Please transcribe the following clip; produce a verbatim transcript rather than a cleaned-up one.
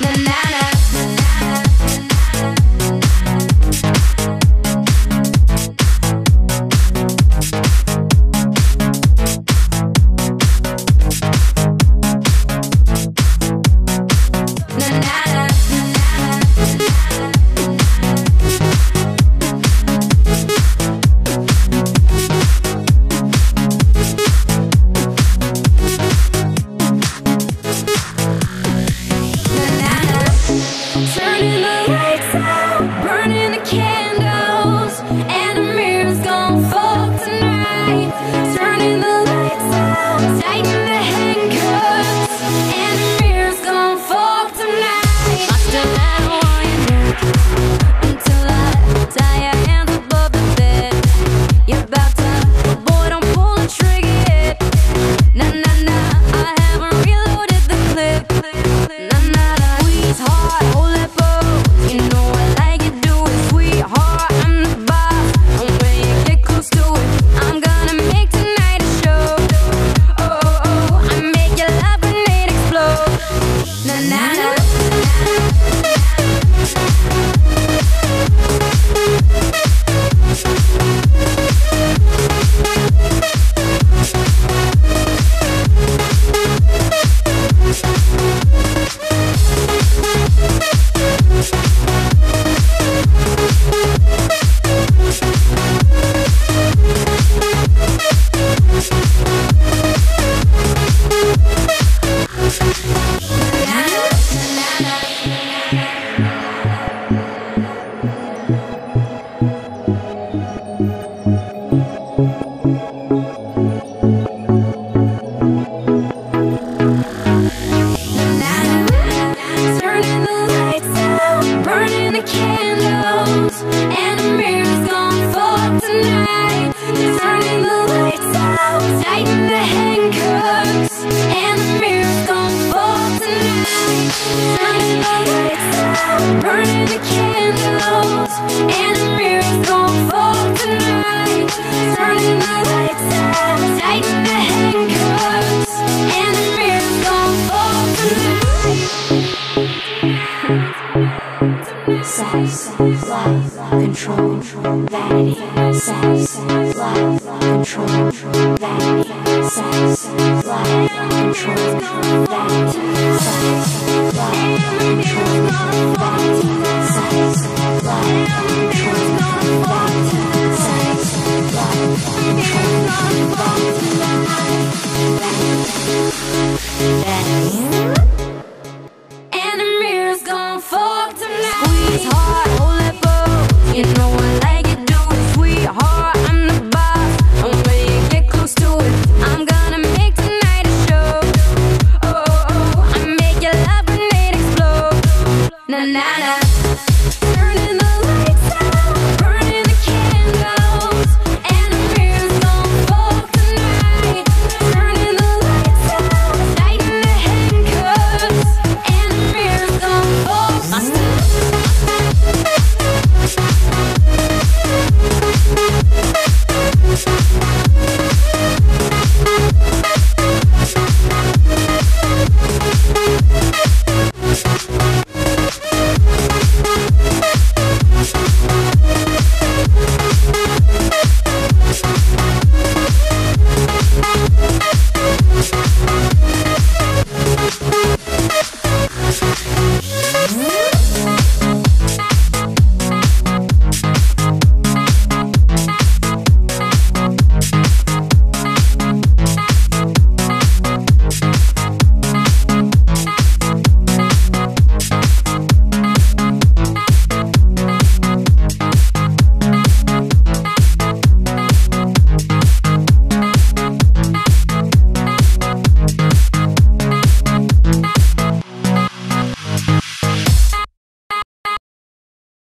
Burning the candles, and the mirror's gon' fall tonight. Turning the lights out, tighten the handcuffs, and the mirror's gon' fall tonight. Sex, love, control, vanity. Sex, love, control, vanity. Sex, love, control, vanity. Sex, love, control, vanity. Sex, love, control, vanity. Sex, love, control, vanity. And the mirror's gon' fall tonight. Squeeze hard, hold that pose. You know I like it, do it, sweetheart. I'm the boss, and when you get close to it, I'm gonna make tonight a show. Oh, oh, oh, I make your love grenade explode. Na na na.